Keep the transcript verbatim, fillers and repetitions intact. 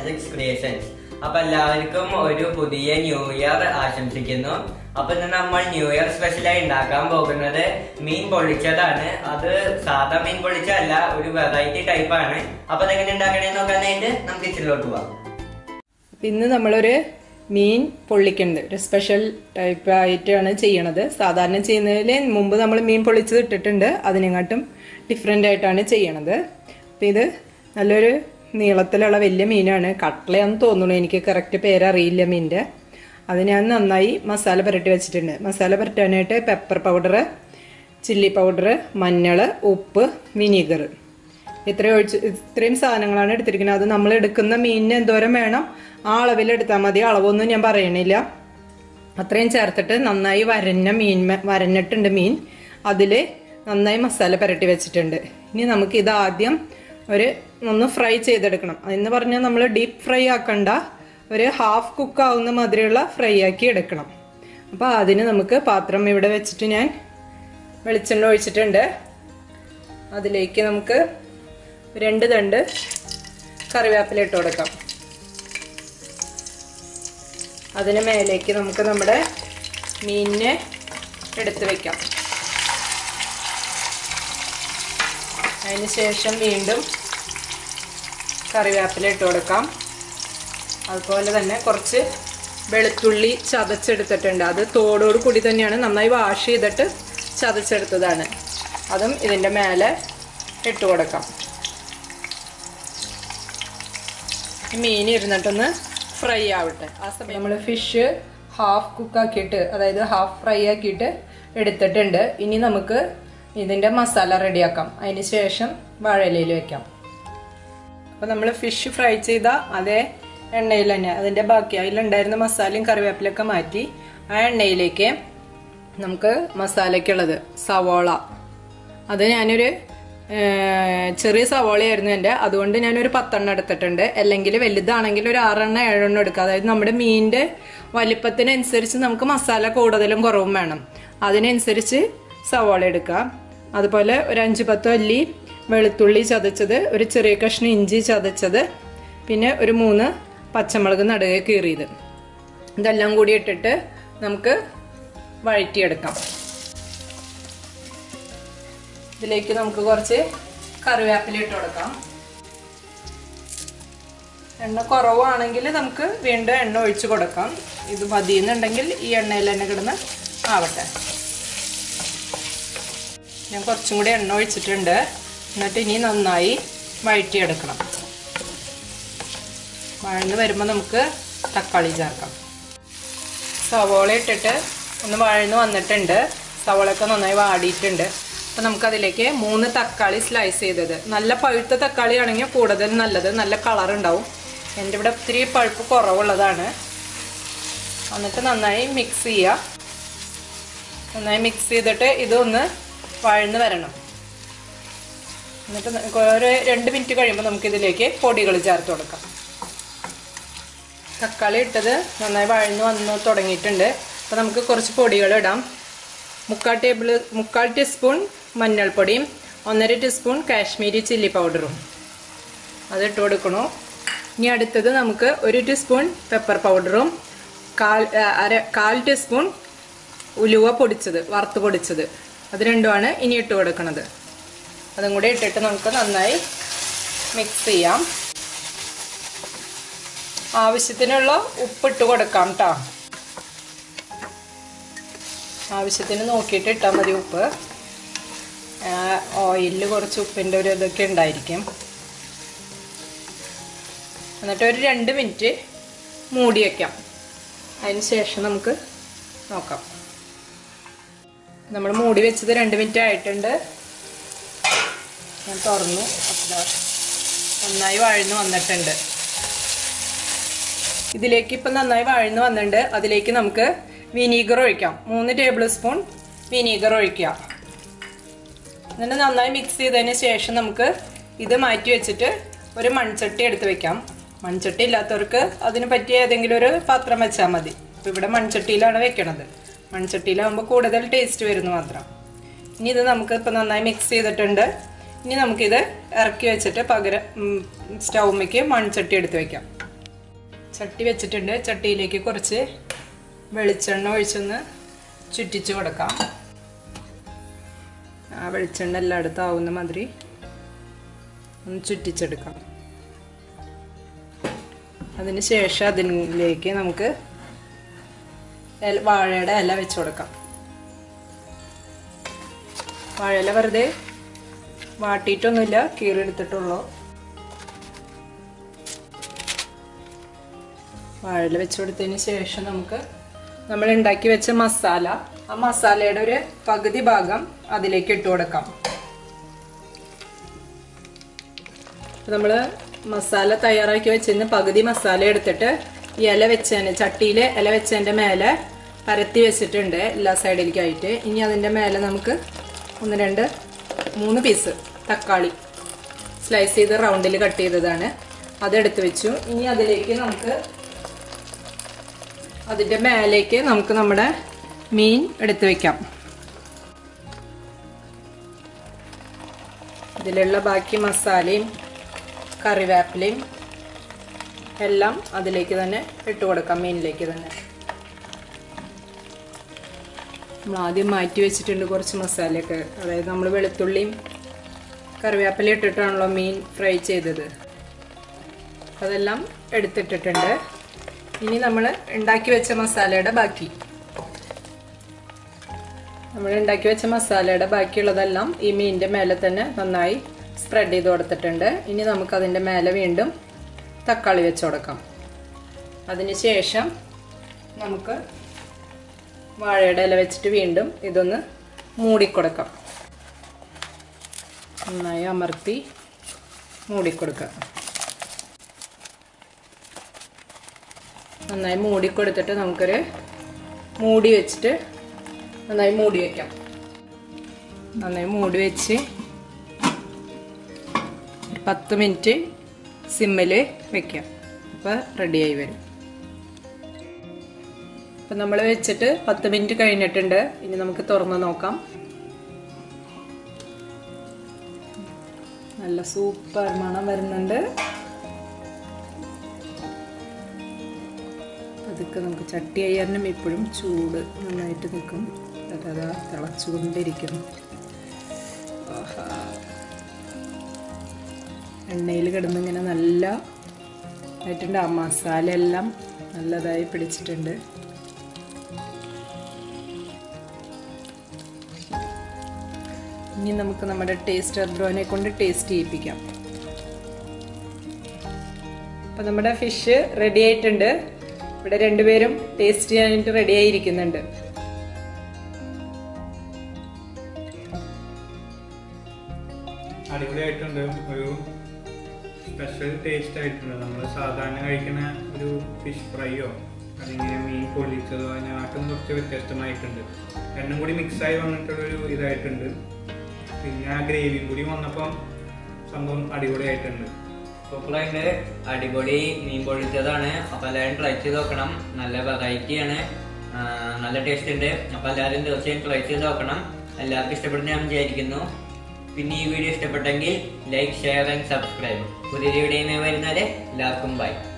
AlanAjax Creations. അപ്പോൾ എല്ലാവർക്കും ഒരു പുതിയ ന്യൂ ഇയർ ആശംസിക്കുന്നു. അപ്പൊ ഇന്ന് നമ്മൾ ന്യൂ ഇയർ സ്പെഷ്യലായി ഉണ്ടാക്കാൻ പോകുന്നത് മീൻ പൊള്ളിച്ചതാണ്. അത് സാധാ മീൻ പൊള്ളിച്ചതല്ല, ഒരു വെറൈറ്റി ടൈപ്പ് ആണ്. അപ്പൊ അതെങ്ങനെ ഉണ്ടാക്കണേന്ന് നോക്കാനായിട്ട് നമുക്ക് കിച്ചണിലോട്ട് പോവാം. ഇന്ന് നമ്മളൊരു മീൻ പൊള്ളിക്കുന്നത് ഒരു സ്പെഷ്യൽ ടൈപ്പ് ആയിട്ടാണ് ചെയ്യണത്. സാധാരണ ചെയ്യുന്നതിൽ മുമ്പ് നമ്മൾ മീൻ പൊള്ളിച്ചത് ഇട്ടിട്ടുണ്ട്, അതിനെക്കാട്ടും ഡിഫറെൻ്റ് ആയിട്ടാണ് ചെയ്യണത്. അപ്പം ഇത് നല്ലൊരു നീളത്തിലുള്ള വലിയ മീനാണ്. കട്ട്ളയാന്ന് തോന്നുന്നു, എനിക്ക് കറക്റ്റ് പേരറിയില്ല മീനിൻ്റെ. അത് ഞാൻ നന്നായി മസാല പുരട്ടി വെച്ചിട്ടുണ്ട്. മസാല പുരട്ടാനായിട്ട് പെപ്പർ പൗഡർ, ചില്ലി പൗഡർ, മഞ്ഞൾ, ഉപ്പ്, വിനീഗർ, ഇത്രയും ഒഴിച്ച് ഇത്രയും സാധനങ്ങളാണ് എടുത്തിരിക്കുന്നത്. അത് നമ്മൾ എടുക്കുന്ന മീനിന് എന്തോരം വേണം ആ അളവിലെടുത്താൽ മതി. അളവൊന്നും ഞാൻ പറയണില്ല. അത്രയും ചേർത്തിട്ട് നന്നായി വരഞ്ഞ മീൻ വരഞ്ഞിട്ടുണ്ട് മീൻ. അതിൽ നന്നായി മസാല പുരട്ടി വെച്ചിട്ടുണ്ട്. ഇനി നമുക്ക് ഇത് ആദ്യം ഒരു ഒന്ന് ഫ്രൈ ചെയ്തെടുക്കണം. എന്ന് പറഞ്ഞാൽ നമ്മൾ ഡീപ്പ് ഫ്രൈ ആക്കണ്ട, ഒരു ഹാഫ് കുക്ക് ആവുന്ന മാതിരിയുള്ള ഫ്രൈ ആക്കി എടുക്കണം. അപ്പോൾ അതിന് നമുക്ക് പാത്രം ഇവിടെ വെച്ചിട്ട് ഞാൻ വെളിച്ചെണ്ണ ഒഴിച്ചിട്ടുണ്ട്. അതിലേക്ക് നമുക്ക് രണ്ട് തണ്ട് കറിവേപ്പില ഇട്ട് കൊടുക്കാം. അതിന് മേലേക്ക് നമുക്ക് നമ്മുടെ മീനിനെ എടുത്ത് വെക്കാം. അതിന് ശേഷം വീണ്ടും കറിവേപ്പില ഇട്ട് കൊടുക്കാം. അതുപോലെ തന്നെ കുറച്ച് വെളുത്തുള്ളി ചതച്ചെടുത്തിട്ടുണ്ട്. അത് തോടോട് കൂടി തന്നെയാണ്, നന്നായി വാഷ് ചെയ്തിട്ട് ചതച്ചെടുത്തതാണ്. അതും ഇതിൻ്റെ മേലെ ഇട്ട് കൊടുക്കാം. മീൻ ഇരുന്നിട്ടൊന്ന് ഫ്രൈ ആവട്ടെ. ആ സമയം നമ്മൾ ഫിഷ് ഹാഫ് കുക്കാക്കിയിട്ട്, അതായത് ഹാഫ് ഫ്രൈ ആക്കിയിട്ട് എടുത്തിട്ടുണ്ട്. ഇനി നമുക്ക് ഇതിൻ്റെ മസാല റെഡിയാക്കാം. അതിന് ശേഷം വാഴയിലയിൽ വെക്കാം. അപ്പോൾ നമ്മൾ ഫിഷ് ഫ്രൈ ചെയ്ത അതേ എണ്ണയിൽ തന്നെ അതിൻ്റെ ബാക്കി അതിലുണ്ടായിരുന്ന മസാലയും കറിവേപ്പിലൊക്കെ മാറ്റി ആ എണ്ണയിലേക്ക് നമുക്ക് മസാലയ്ക്കുള്ളത് സവോള, അത് ഞാനൊരു ചെറിയ സവോളയായിരുന്നു എൻ്റെ, അതുകൊണ്ട് ഞാനൊരു പത്തെണ്ണം എടുത്തിട്ടുണ്ട്. അല്ലെങ്കിൽ വലുതാണെങ്കിൽ ഒരു ആറെണ്ണം ഏഴെണ്ണം എടുക്കുക. അതായത് നമ്മുടെ മീനിൻ്റെ വലിപ്പത്തിനനുസരിച്ച് നമുക്ക് മസാല കൂടുതലും കുറവും വേണം. അതിനനുസരിച്ച് സവോള എടുക്കുക. അതുപോലെ ഒരു അഞ്ച് പത്ത് അല്ലി വെളുത്തുള്ളി ചതച്ചത്, ഒരു ചെറിയ കഷ്ണം ഇഞ്ചി ചതച്ചത്, പിന്നെ ഒരു മൂന്ന് പച്ചമുളക് നടുകെ കീറിയത്, ഇതെല്ലാം കൂടി ഇട്ടിട്ട് നമുക്ക് വഴറ്റിയെടുക്കാം. ഇതിലേക്ക് നമുക്ക് കുറച്ച് കറിവേപ്പില ഇട്ട് കൊടുക്കാം. എണ്ണ കുറവാണെങ്കിൽ നമുക്ക് വീണ്ടും എണ്ണ ഒഴിച്ച് കൊടുക്കാം. ഇത് മതിയെന്നുണ്ടെങ്കിൽ ഈ എണ്ണയിൽ തന്നെ കിടന്ന് ആവട്ടെ. ഞാൻ കുറച്ചും കൂടി എണ്ണ ഒഴിച്ചിട്ടുണ്ട്. എന്നിട്ട് ഇനി നന്നായി വഴറ്റിയെടുക്കണം. വഴന്ന് വരുമ്പോൾ നമുക്ക് തക്കാളി ചേർക്കാം. സവോള ഇട്ടിട്ട് ഒന്ന് വഴന്ന് വന്നിട്ടുണ്ട്. സവോളയൊക്കെ നന്നായി വാടിയിട്ടുണ്ട്. അപ്പോൾ നമുക്കതിലേക്ക് മൂന്ന് തക്കാളി സ്ലൈസ് ചെയ്തത്, നല്ല പഴുത്ത തക്കാളി ആണെങ്കിൽ കൂടുതൽ നല്ലത്, നല്ല കളർ ഉണ്ടാവും. എൻ്റെ ഇവിടെ ഒത്തിരി പഴുപ്പ് കുറവുള്ളതാണ്. എന്നിട്ട് നന്നായി മിക്സ് ചെയ്യുക. നന്നായി മിക്സ് ചെയ്തിട്ട് ഇതൊന്ന് വഴന്ന് വരണം. എന്നിട്ട് ഒരു രണ്ട് മിനിറ്റ് കഴിയുമ്പോൾ നമുക്കിതിലേക്ക് പൊടികൾ ചേർത്ത് കൊടുക്കാം. തക്കാളി ഇട്ടത് നന്നായി വഴന്ന് വന്ന് തുടങ്ങിയിട്ടുണ്ട്. അപ്പോൾ നമുക്ക് കുറച്ച് പൊടികൾ ഇടാം. മുക്കാൽ ടേബിൾ മുക്കാൽ ടീസ്പൂൺ മഞ്ഞൾപ്പൊടിയും ഒന്നര ടീസ്പൂൺ കാശ്മീരി ചില്ലി പൗഡറും അതിട്ട് കൊടുക്കണു. ഇനി അടുത്തത് നമുക്ക് ഒരു ടീസ്പൂൺ പെപ്പർ പൗഡറും കാൽ അര കാൽ ടീസ്പൂൺ ഉലുവ പൊടിച്ചത്, വറുത്ത് പൊടിച്ചത്, അത് രണ്ടുമാണ് ഇനി ഇട്ട് കൊടുക്കുന്നത്. അതും കൂടി ഇട്ടിട്ട് നമുക്ക് നന്നായി മിക്സ് ചെയ്യാം. ആവശ്യത്തിനുള്ള ഉപ്പിട്ട് കൊടുക്കാം കേട്ടോ. ആവശ്യത്തിന് നോക്കിയിട്ട് ഇട്ടാൽ മതി ഉപ്പ്. ഓയിലിൽ കുറച്ച് ഉപ്പിൻ്റെ ഒരു ഇതൊക്കെ ഉണ്ടായിരിക്കും. എന്നിട്ട് ഒരു രണ്ട് മിനിറ്റ് മൂടി വയ്ക്കാം. അതിന് ശേഷം നമുക്ക് നോക്കാം. നമ്മൾ മൂടി വെച്ചത് രണ്ട് മിനിറ്റ് ആയിട്ടുണ്ട്. ഞാൻ തുറന്നു. അപ്പോൾ നന്നായി വഴന്ന് വന്നിട്ടുണ്ട്. ഇതിലേക്ക് ഇപ്പം നന്നായി വഴന്ന് വന്നിട്ടുണ്ട്. അതിലേക്ക് നമുക്ക് വിനീഗർ ഒഴിക്കാം. മൂന്ന് ടേബിൾ സ്പൂൺ വിനീഗർ ഒഴിക്കുക. എന്നിട്ട് നന്നായി മിക്സ് ചെയ്തതിന് ശേഷം നമുക്ക് ഇത് മാറ്റി വെച്ചിട്ട് ഒരു മൺചട്ടി എടുത്ത് വെക്കാം. മൺചട്ടി ഇല്ലാത്തവർക്ക് അതിന് പറ്റിയ ഏതെങ്കിലും ഒരു പാത്രം വെച്ചാൽ മതി. അപ്പോൾ ഇവിടെ മൺചട്ടിയിലാണ് വെക്കണത്. മൺചട്ടിയിലാകുമ്പോൾ കൂടുതൽ ടേസ്റ്റ് വരുന്നു മാത്രം. ഇനി ഇത് നമുക്ക് ഇപ്പം നന്നായി മിക്സ് ചെയ്തിട്ടുണ്ട്. ഇനി നമുക്കിത് ഇറക്കി വെച്ചിട്ട് പകരം സ്റ്റൗമ്മയ്ക്ക് മൺചട്ടി എടുത്ത് വെക്കാം. ചട്ടി വെച്ചിട്ടുണ്ട്. ചട്ടിയിലേക്ക് കുറച്ച് വെളിച്ചെണ്ണ ഒഴിച്ചൊന്ന് ചുറ്റിച്ച് കൊടുക്കാം. ആ വെളിച്ചെണ്ണ എല്ലായിടത്തും ആവുന്ന മാതിരി ഒന്ന് ചുറ്റിച്ചെടുക്കാം. അതിന് ശേഷം അതിലേക്ക് നമുക്ക് വാഴയുടെ ഇല വെച്ച് കൊടുക്കാം. വാഴയില വെറുതെ വാട്ടിയിട്ടൊന്നുമില്ല, കീറിയെടുത്തിട്ടുള്ളൂ. വാഴയില വെച്ച് കൊടുത്തതിന് ശേഷം നമുക്ക് നമ്മൾ ഉണ്ടാക്കി വെച്ച മസാല, ആ മസാലയുടെ ഒരു പകുതി ഭാഗം അതിലേക്ക് ഇട്ട് കൊടുക്കാം. നമ്മൾ മസാല തയ്യാറാക്കി വെച്ചതിന് പകുതി മസാല എടുത്തിട്ട് ഇല വെച്ചതിന് ചട്ടിയിൽ ഇല വെച്ചതിൻ്റെ മേലെ പരത്തി വെച്ചിട്ടുണ്ട് എല്ലാ സൈഡിലേക്കായിട്ട്. ഇനി അതിൻ്റെ മേലെ നമുക്ക് ഒന്ന് രണ്ട് മൂന്ന് പീസ് തക്കാളി സ്ലൈസ് ചെയ്ത് റൗണ്ടിൽ കട്ട് ചെയ്തതാണ്, അതെടുത്ത് വെച്ചു. ഇനി അതിലേക്ക് നമുക്ക് അതിൻ്റെ മേലേക്ക് നമുക്ക് നമ്മുടെ മീൻ എടുത്ത് വെക്കാം. ഇതിലുള്ള ബാക്കി മസാലയും കറിവേപ്പിലയും എല്ലാം അതിലേക്ക് തന്നെ ഇട്ട് കൊടുക്കാം, മീനിലേക്ക് തന്നെ. നമ്മൾ ആദ്യം മാറ്റി വെച്ചിട്ടുണ്ട് കുറച്ച് മസാലയൊക്കെ, അതായത് നമ്മൾ വെളുത്തുള്ളിയും കറിവേപ്പില ഇട്ടിട്ടാണല്ലോ മീൻ ഫ്രൈ ചെയ്തത്, അതെല്ലാം എടുത്തിട്ടിട്ടുണ്ട്. ഇനി നമ്മൾ ഉണ്ടാക്കി വെച്ച മസാലയുടെ ബാക്കി നമ്മൾ ഉണ്ടാക്കി വെച്ച മസാലയുടെ ബാക്കിയുള്ളതെല്ലാം ഈ മീനിൻ്റെ മേലെ തന്നെ നന്നായി സ്പ്രെഡ് ചെയ്ത് കൊടുത്തിട്ടുണ്ട്. ഇനി നമുക്കതിൻ്റെ മേലെ വീണ്ടും തക്കാളി വെച്ച് കൊടുക്കാം. അതിന് ശേഷം നമുക്ക് വാഴയുടെ ഇല വെച്ചിട്ട് വീണ്ടും ഇതൊന്ന് മൂടിക്കൊടുക്കാം. നന്നായി അമർത്തി മൂടിക്കൊടുക്കാം. നന്നായി മൂടിക്കൊടുത്തിട്ട് നമുക്കൊരു മൂടി വെച്ചിട്ട് നന്നായി മൂടി വയ്ക്കാം. നന്നായി മൂടി വെച്ച് പത്ത് മിനിറ്റ് സിമ്മിൽ വെക്കാം. അപ്പോൾ റെഡിയായി വരും. അപ്പം നമ്മൾ വെച്ചിട്ട് പത്ത് മിനിറ്റ് കഴിഞ്ഞിട്ടുണ്ട്. ഇനി നമുക്ക് തുറന്ന് നോക്കാം. നല്ല സൂപ്പർ മണം വരുന്നുണ്ട്. അതൊക്കെ നമുക്ക് ചട്ടി അയ്യാറിനും ഇപ്പോഴും ചൂട് നന്നായിട്ട് നിൽക്കും. അതാ തിളച്ചുകൊണ്ടിരിക്കുന്നു. എണ്ണയിൽ കിടന്ന് ഇങ്ങനെ നല്ല ആയിട്ടുണ്ട്. ആ മസാല എല്ലാം നല്ലതായി പിടിച്ചിട്ടുണ്ട്. ഇനി നമുക്ക് നമ്മുടെ ടേസ്റ്റർ ബ്രോനെ കൊണ്ട് ടേസ്റ്റ് ചെയ്യിപ്പിക്കാം. അപ്പം നമ്മുടെ ഫിഷ് റെഡി ആയിട്ടുണ്ട്. ഇവിടെ രണ്ടുപേരും ടേസ്റ്റ് ചെയ്യാനായിട്ട് റെഡി ആയിരിക്കുന്നുണ്ട്. അടിപൊളിയായിട്ടുണ്ട്. ഒരു സ്പെഷ്യൽ ടേസ്റ്റ് ആയിട്ടുണ്ട്. നമ്മൾ സാധാരണ കഴിക്കുന്ന ഒരു ഫിഷ് ഫ്രൈയോ അല്ലെങ്കിൽ മീൻ പൊള്ളിച്ചതോ അതിനാട്ടും കുറച്ച് വ്യത്യസ്തമായിട്ടുണ്ട്. രണ്ടും കൂടി മിക്സായി വന്നിട്ടുള്ളൊരു ഇതായിട്ടുണ്ട്. പിന്നെ ആ ഗ്രേവിയും കൂടി വന്നപ്പം സംഭവം അടിപൊളിയായിട്ടുണ്ട്. സൂപ്പറായിട്ട് അടിപൊളി മീൻ പൊള്ളിച്ചതാണ്. അപ്പോൾ എല്ലാവരും ട്രൈ ചെയ്ത് നോക്കണം. നല്ല വെറൈറ്റിയാണ്, നല്ല ടേസ്റ്റ് ഉണ്ട്. അപ്പോൾ എല്ലാവരും തീർച്ചയായും ട്രൈ ചെയ്ത് നോക്കണം. എല്ലാവർക്കും ഇഷ്ടപ്പെടുന്ന ഞാൻ വിചാരിക്കുന്നു. പിന്നെ ഈ വീഡിയോ ഇഷ്ടപ്പെട്ടെങ്കിൽ ലൈക്ക്, ഷെയർ ആൻഡ് സബ്സ്ക്രൈബ്. പുതിയൊരു വീഡിയോ വരുന്നത് എല്ലാവർക്കും ബൈ.